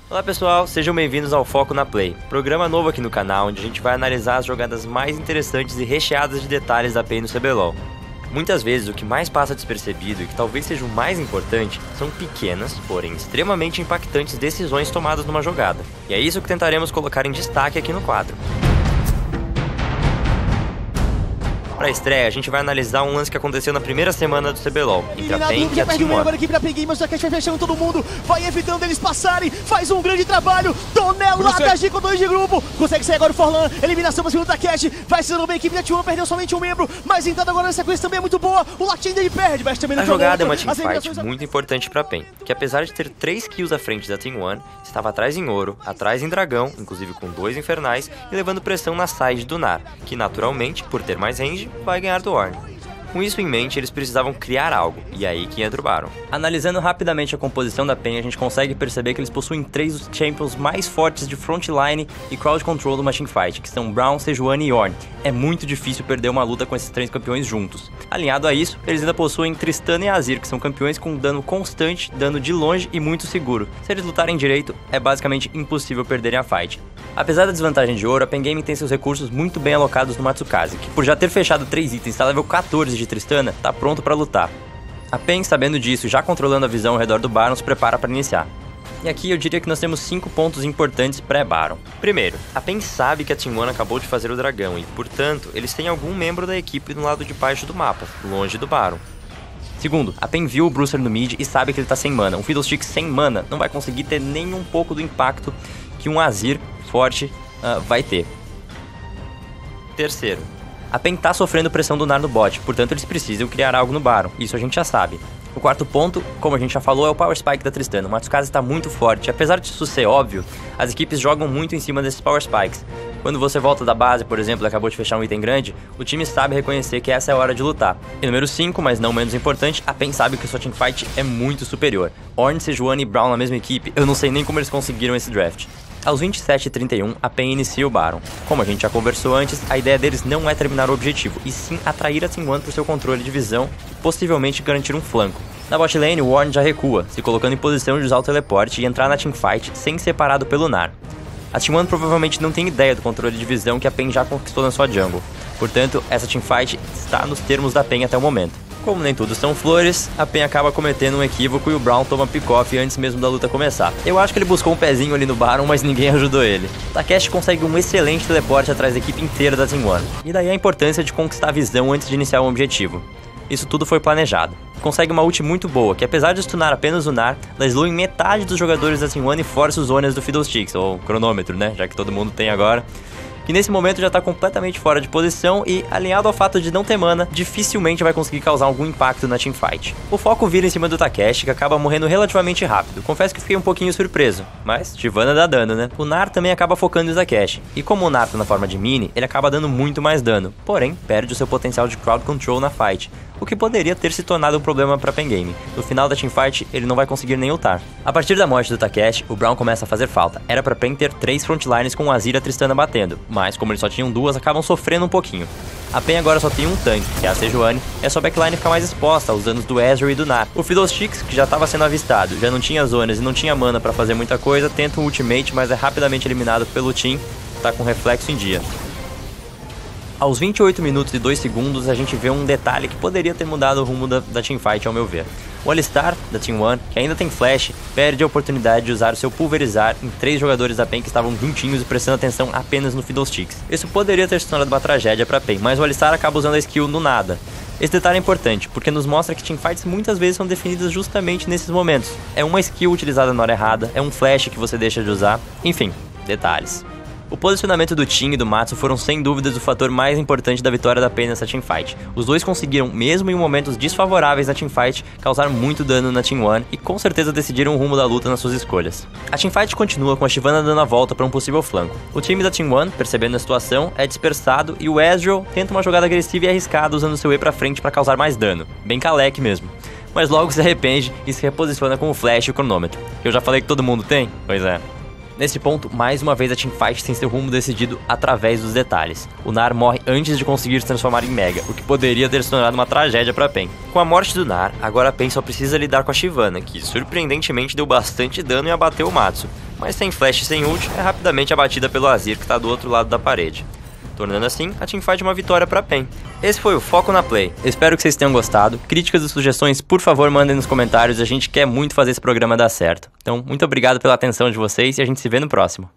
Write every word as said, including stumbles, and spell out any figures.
Olá pessoal, sejam bem-vindos ao Foco na Play, programa novo aqui no canal onde a gente vai analisar as jogadas mais interessantes e recheadas de detalhes da P E no C B LOL. Muitas vezes o que mais passa despercebido e que talvez seja o mais importante são pequenas, porém extremamente impactantes decisões tomadas numa jogada. E é isso que tentaremos colocar em destaque aqui no quadro. Pra estreia, a gente vai analisar um lance que aconteceu na primeira semana do C B LOL, entre a PEN e a Team One. Agora a equipe da PEN Gamers já vai fechando todo mundo, vai evitando eles passarem, faz um grande trabalho, toneladas de dois de grupo, consegue sair agora o Forlan, eliminação para o segundo da Cash, vai sendo bem a equipe da Team One, perdeu somente um membro, mas entrada agora na sequência também é muito boa, o Latin ele perde, mas também não. A jogada é uma teamfight muito importante pra PEN, que apesar de ter três kills à frente da Team One, estava atrás em ouro, atrás em dragão, inclusive com dois infernais, e levando pressão na side do Gnar, que naturalmente, por ter mais range, vai ganhar do Ornn. Com isso em mente, eles precisavam criar algo, e aí que entra o Baron. Analisando rapidamente a composição da PEN, a gente consegue perceber que eles possuem três dos champions mais fortes de frontline e crowd control de uma teamfight, que são Braum, Sejuani e Ornn. É muito difícil perder uma luta com esses três campeões juntos. Alinhado a isso, eles ainda possuem Tristana e Azir, que são campeões com dano constante, dano de longe e muito seguro. Se eles lutarem direito, é basicamente impossível perderem a fight. Apesar da desvantagem de ouro, a PEN Gaming tem seus recursos muito bem alocados no Matsukaze, que por já ter fechado três itens e tá level quatorze de Tristana, tá pronto pra lutar. A PEN, sabendo disso e já controlando a visão ao redor do Baron, se prepara para iniciar. E aqui eu diria que nós temos cinco pontos importantes pré-Baron. Primeiro, a PEN sabe que a Team One acabou de fazer o dragão e, portanto, eles têm algum membro da equipe no lado de baixo do mapa, longe do Baron. Segundo, a PEN viu o Bruiser no mid e sabe que ele tá sem mana. Um Fiddlestick sem mana não vai conseguir ter nem um pouco do impacto que um Azir forte uh, vai ter. Terceiro, a PEN tá sofrendo pressão do Gnar no bot, portanto eles precisam criar algo no Baron, isso a gente já sabe. O quarto ponto, como a gente já falou, é o Power Spike da Tristana. O Matsukaze está muito forte, apesar disso ser óbvio, as equipes jogam muito em cima desses Power Spikes. Quando você volta da base, por exemplo, e acabou de fechar um item grande, o time sabe reconhecer que essa é a hora de lutar. E número cinco, mas não menos importante, a PEN sabe que sua teamfight é muito superior. Ornn, Sejuani e Braum na mesma equipe, eu não sei nem como eles conseguiram esse draft. Aos vinte e sete e trinta e um, a PEN inicia o Baron. Como a gente já conversou antes, a ideia deles não é terminar o objetivo, e sim atrair a Team One para o seu controle de visão e possivelmente garantir um flanco. Na bot lane, o Ornn já recua, se colocando em posição de usar o teleporte e entrar na teamfight sem ser separado pelo Gnar. A Team One provavelmente não tem ideia do controle de visão que a PEN já conquistou na sua jungle, portanto, essa teamfight está nos termos da PEN até o momento. Como nem tudo são flores, a PEN acaba cometendo um equívoco e o Braum toma pick-off antes mesmo da luta começar. Eu acho que ele buscou um pezinho ali no Baron, mas ninguém ajudou ele. Takeshi consegue um excelente teleporte atrás da equipe inteira da Team One. E daí a importância de conquistar a visão antes de iniciar o objetivo. Isso tudo foi planejado. Consegue uma ult muito boa, que apesar de stunar apenas o Gnar, ela slow em metade dos jogadores da Team One e força os zonas do Fiddlesticks, ou cronômetro, né, já que todo mundo tem agora. Que nesse momento já tá completamente fora de posição e, alinhado ao fato de não ter mana, dificilmente vai conseguir causar algum impacto na teamfight. O foco vira em cima do Takeshi, que acaba morrendo relativamente rápido. Confesso que fiquei um pouquinho surpreso, mas Shyvana dá dano, né? O Gnar também acaba focando no Takeshi, e como o Gnar tá na forma de mini, ele acaba dando muito mais dano, porém perde o seu potencial de crowd control na fight, o que poderia ter se tornado um problema pra PEN Gaming. No final da teamfight, ele não vai conseguir nem ultar. A partir da morte do Takeshi, o Braum começa a fazer falta. Era pra PEN ter três frontlines com o Azir e a Tristana batendo, mas como eles só tinham duas, acabam sofrendo um pouquinho. A PEN agora só tem um tanque, que é a Sejuani, e a sua backline fica mais exposta aos danos do Ezreal e do Gnar. O Fiddlesticks, que já estava sendo avistado, já não tinha zonas e não tinha mana pra fazer muita coisa, tenta um ultimate, mas é rapidamente eliminado pelo team, tá com reflexo em dia. Aos vinte e oito minutos e dois segundos, a gente vê um detalhe que poderia ter mudado o rumo da, da teamfight, ao meu ver. O Alistar, da Team One, que ainda tem flash, perde a oportunidade de usar o seu pulverizar em três jogadores da PEN que estavam juntinhos e prestando atenção apenas no Fiddlesticks. Isso poderia ter se tornado uma tragédia para a PEN, mas o Alistar acaba usando a skill no nada. Esse detalhe é importante, porque nos mostra que teamfights muitas vezes são definidas justamente nesses momentos. É uma skill utilizada na hora errada, é um flash que você deixa de usar, enfim, detalhes. O posicionamento do Tim e do Matsu foram sem dúvidas o fator mais importante da vitória da PEN nessa teamfight. Os dois conseguiram, mesmo em momentos desfavoráveis na teamfight, causar muito dano na Team One e com certeza decidiram o rumo da luta nas suas escolhas. A teamfight continua com a Shyvana dando a volta para um possível flanco. O time da Team One, percebendo a situação, é dispersado e o Ezreal tenta uma jogada agressiva e arriscada usando seu E pra frente para causar mais dano. Bem Kalec mesmo. Mas logo se arrepende e se reposiciona com o flash e o cronômetro, que eu já falei que todo mundo tem? Pois é. Nesse ponto, mais uma vez a teamfight tem seu rumo decidido através dos detalhes. O Gnar morre antes de conseguir se transformar em Mega, o que poderia ter se tornado uma tragédia para a PEN. Com a morte do Gnar, agora a PEN só precisa lidar com a Shyvana, que surpreendentemente deu bastante dano e abateu o Matsu. mas sem flash e sem ult, é rapidamente abatida pelo Azir, que está do outro lado da parede, tornando assim a teamfight uma vitória para P E N. Esse foi o Foco na Play. Espero que vocês tenham gostado. Críticas e sugestões, por favor, mandem nos comentários. A gente quer muito fazer esse programa dar certo. Então, muito obrigado pela atenção de vocês e a gente se vê no próximo.